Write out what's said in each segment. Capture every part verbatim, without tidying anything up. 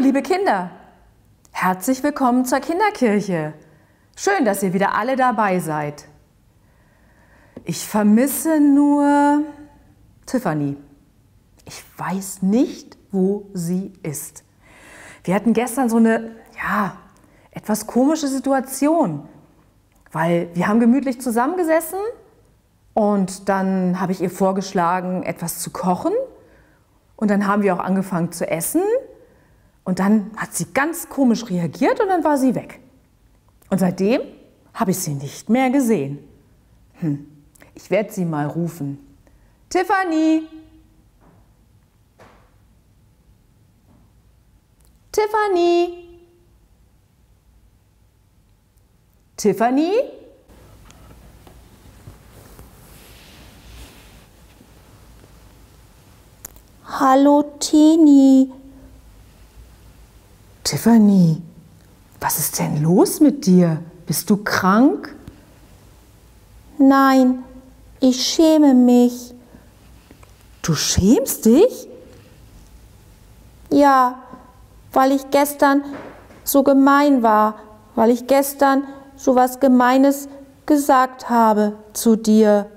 liebe Kinder, herzlich willkommen zur Kinderkirche. Schön, dass ihr wieder alle dabei seid. Ich vermisse nur Tiffany. Ich weiß nicht, wo sie ist. Wir hatten gestern so eine, ja, etwas komische Situation, weil wir haben gemütlich zusammengesessen und dann habe ich ihr vorgeschlagen, etwas zu kochen und dann haben wir auch angefangen zu essen und dann hat sie ganz komisch reagiert und dann war sie weg. Und seitdem habe ich sie nicht mehr gesehen. Hm. Ich werde sie mal rufen. Tiffany! Tiffany! Tiffany? Hallo Tini. Tiffany, was ist denn los mit dir? Bist du krank? Nein, ich schäme mich. Du schämst dich? Ja, weil ich gestern so gemein war, weil ich gestern so was Gemeines gesagt habe zu dir.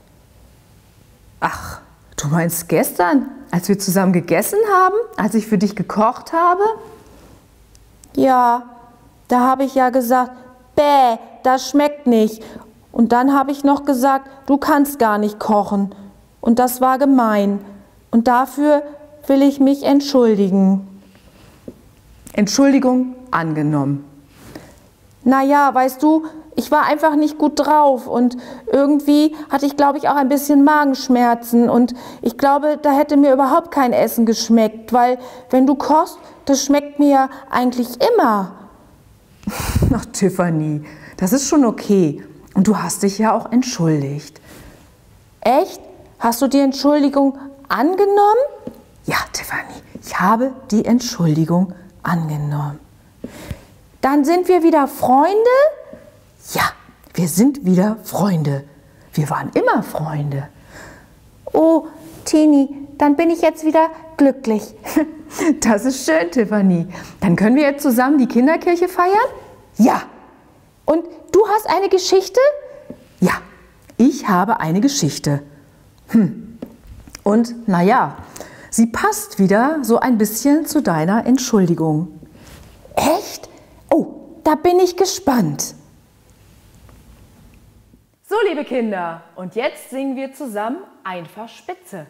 Ach, du meinst gestern, als wir zusammen gegessen haben, als ich für dich gekocht habe? Ja, da habe ich ja gesagt, bäh, das schmeckt nicht. Und dann habe ich noch gesagt, du kannst gar nicht kochen. Und das war gemein. Und dafür will ich mich entschuldigen. Entschuldigung angenommen. Naja, weißt du, ich war einfach nicht gut drauf und irgendwie hatte ich, glaube ich, auch ein bisschen Magenschmerzen und ich glaube, da hätte mir überhaupt kein Essen geschmeckt, weil wenn du kochst, das schmeckt mir ja eigentlich immer. Ach, Tiffany, das ist schon okay. Und du hast dich ja auch entschuldigt. Echt? Hast du die Entschuldigung angenommen? Ja, Tiffany, ich habe die Entschuldigung angenommen. Dann sind wir wieder Freunde? Ja, wir sind wieder Freunde. Wir waren immer Freunde. Oh, Tini, dann bin ich jetzt wieder glücklich. Das ist schön, Tiffany. Dann können wir jetzt zusammen die Kinderkirche feiern? Ja. Und du hast eine Geschichte? Ja, ich habe eine Geschichte. Hm. Und naja, sie passt wieder so ein bisschen zu deiner Entschuldigung. Echt? Oh, da bin ich gespannt. So, liebe Kinder, und jetzt singen wir zusammen Einfach Spitze.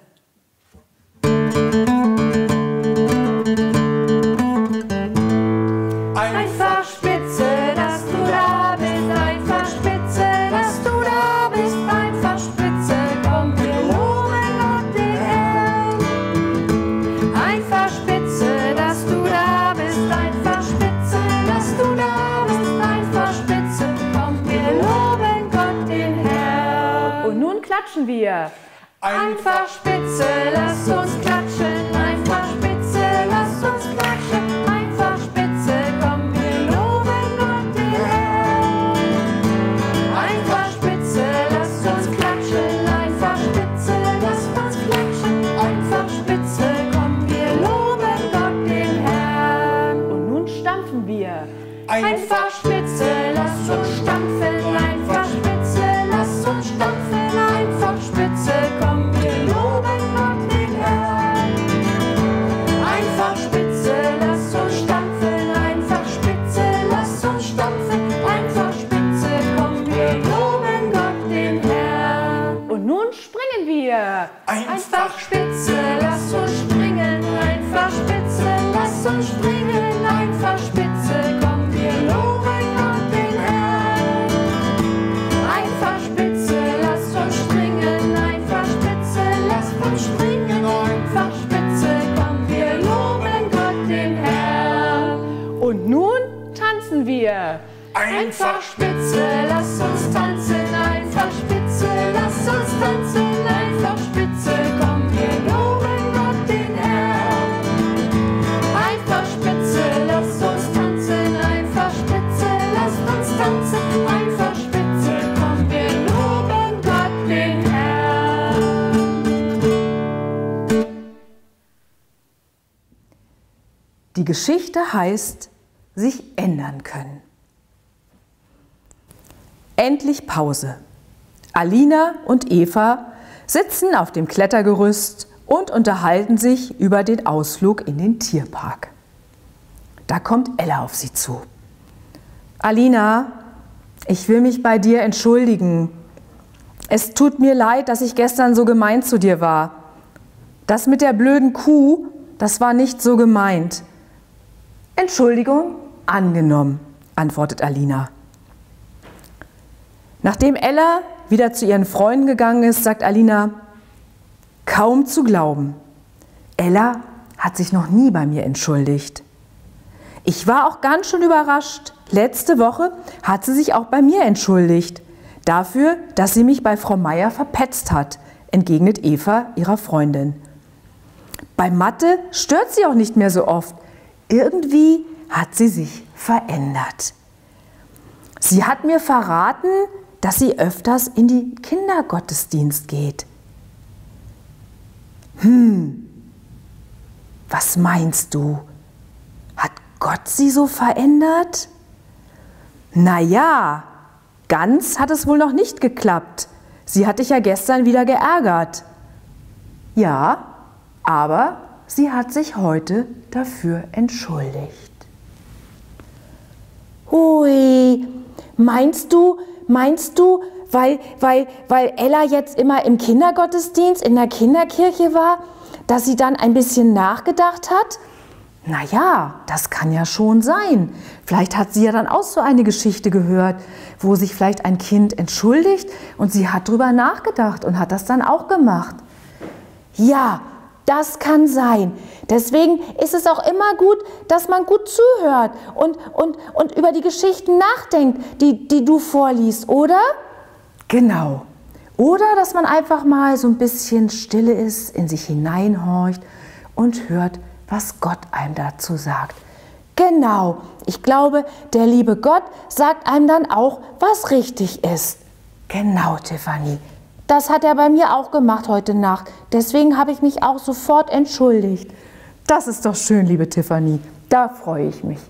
Einfach spitze, dass du da bist, einfach spitze, dass du da bist, einfach spitze, komm, wir loben Gott den Herrn. Einfach spitze, dass du da bist, einfach spitze, dass du da bist, einfach spitze, komm, wir loben Gott den Herrn. Und nun klatschen wir. Einfach spitze, lass uns klatschen, einfach spitze, lass uns klatschen, einfach spitze, komm, wir loben Gott den Herrn. Einfach spitze, lass uns klatschen, einfach spitze, lass uns klatschen, einfach spitze, komm, wir loben Gott den Herrn. Und nun stampfen wir. Einfach spitze, lass uns stampfen, einfach spitze, lass uns stampfen, einfach spitze, komm, wir loben Gott den Herrn. Einfach spitze, lass uns stampfen, einfach spitze, lass uns stampfen, einfach spitze, komm, wir loben Gott den Herrn. Und nun springen wir. Einfach spitze, lass uns springen, einfach spitze, lass uns springen, einfach spitze, komm, wir loben Gott den Herrn. Einfach spitze, lass uns springen, einfach spitze, lass uns springen, einfach spitze, komm, wir loben Gott den Herrn. Und nun tanzen wir. Einfach spitze, lass uns tanzen, einfach spitze, lass uns tanzen, einfach spitze, komm, wir loben Gott den Herrn. Einfach spitze, lass uns tanzen, einfach spitze, lass uns tanzen, einfach spitze, komm, wir loben Gott den Herrn. Die Geschichte heißt, sich ändern können. Endlich Pause. Alina und Eva sitzen auf dem Klettergerüst und unterhalten sich über den Ausflug in den Tierpark. Da kommt Ella auf sie zu. Alina, ich will mich bei dir entschuldigen. Es tut mir leid, dass ich gestern so gemein zu dir war. Das mit der blöden Kuh, das war nicht so gemeint. Entschuldigung, angenommen, antwortet Alina. Nachdem Ella wieder zu ihren Freunden gegangen ist, sagt Alina, kaum zu glauben. Ella hat sich noch nie bei mir entschuldigt. Ich war auch ganz schön überrascht. Letzte Woche hat sie sich auch bei mir entschuldigt. Dafür, dass sie mich bei Frau Meier verpetzt hat, entgegnet Eva ihrer Freundin. Bei Mathe stört sie auch nicht mehr so oft. Irgendwie hat sie sich verändert. Sie hat mir verraten, dass sie öfters in den Kindergottesdienst geht. Hm, was meinst du? Hat Gott sie so verändert? Na ja, ganz hat es wohl noch nicht geklappt. Sie hat dich ja gestern wieder geärgert. Ja, aber sie hat sich heute dafür entschuldigt. Hui, meinst du, meinst du, weil, weil, weil Ella jetzt immer im Kindergottesdienst in der Kinderkirche war, dass sie dann ein bisschen nachgedacht hat? Na ja, das kann ja schon sein. Vielleicht hat sie ja dann auch so eine Geschichte gehört, wo sich vielleicht ein Kind entschuldigt und sie hat drüber nachgedacht und hat das dann auch gemacht. Ja, das kann sein. Deswegen ist es auch immer gut, dass man gut zuhört und, und, und über die Geschichten nachdenkt, die, die du vorliest, oder? Genau. Oder dass man einfach mal so ein bisschen stille ist, in sich hineinhorcht und hört, was Gott einem dazu sagt. Genau. Ich glaube, der liebe Gott sagt einem dann auch, was richtig ist. Genau, Tiffany. Das hat er bei mir auch gemacht heute Nacht. Deswegen habe ich mich auch sofort entschuldigt. Das ist doch schön, liebe Tiffany. Da freue ich mich.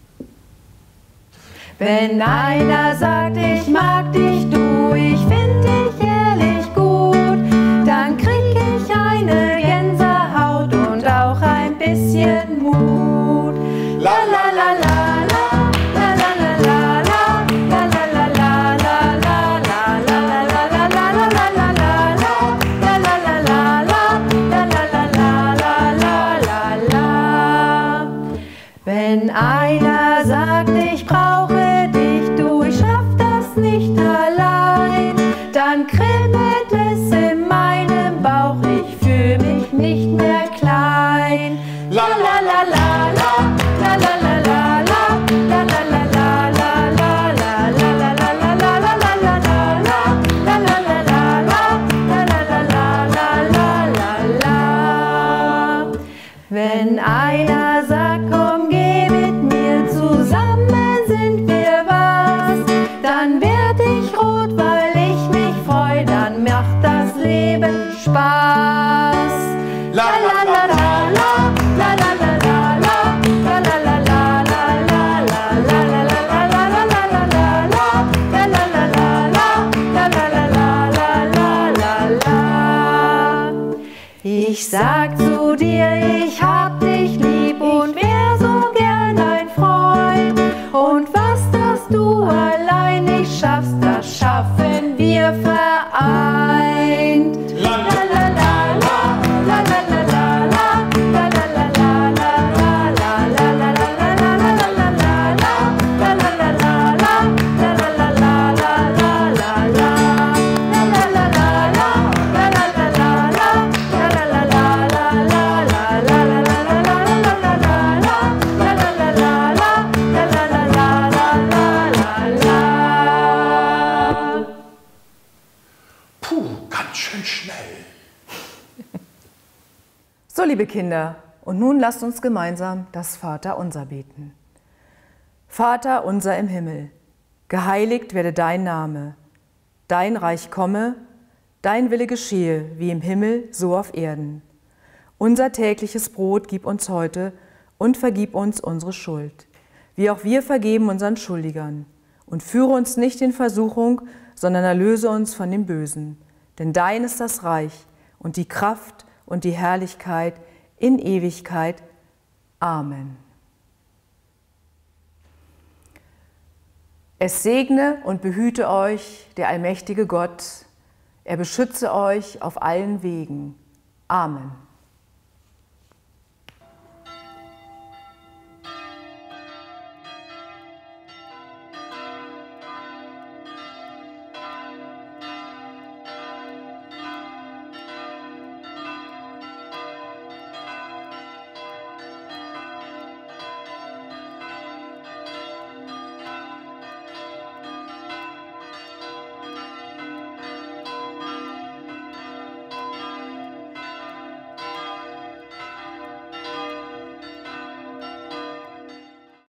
Wenn einer sagt, ich mag dich, du, ich find dich ehrlich gut, dann krieg ich eine Gänsehaut und auch ein bisschen Mut. La la la la la, la la la la la, la la la la la la, la la la la la la la la la la, la la la la la la. Wenn einer sagt, ich brauche dich, du, ich schaff das nicht allein, dann kribbelt es in meinem Bauch, ich fühl mich nicht mehr klein. La la la la la, la la la la la, la la la la la la, la la la la la la la la la, la la la la la, la la la la la la la. Wenn einer sagt, komm, geh mit mir, zusammen sind wir was, dann werd ich rot, weil ich mich freu, dann macht das Leben Spaß. La la la la la, la la la la la, la la la la la la, la la la la la la la la la, la la la la la, la la la la la la la. Ich sag zu dir, ich hab dich lieb und wär so gern dein Freund. Und was das du allein nicht schaffst, das schaffen wir vereint. La la la la la, la la la la la, la la la la la la, la la la la la la la la la, la la la la la, la la la la la la la la, la la la la la, la la la la la, la la la la la la la, la la la la la la la la la. Puh, ganz schön schnell. So, liebe Kinder, und nun lasst uns gemeinsam das Vaterunser beten. Vater unser im Himmel, geheiligt werde dein Name. Dein Reich komme, dein Wille geschehe, wie im Himmel, so auf Erden. Unser tägliches Brot gib uns heute und vergib uns unsere Schuld, wie auch wir vergeben unseren Schuldigern. Und führe uns nicht in Versuchung, sondern erlöse uns von dem Bösen. Denn dein ist das Reich und die Kraft und die Herrlichkeit in Ewigkeit. Amen. Es segne und behüte euch der allmächtige Gott. Er beschütze euch auf allen Wegen. Amen.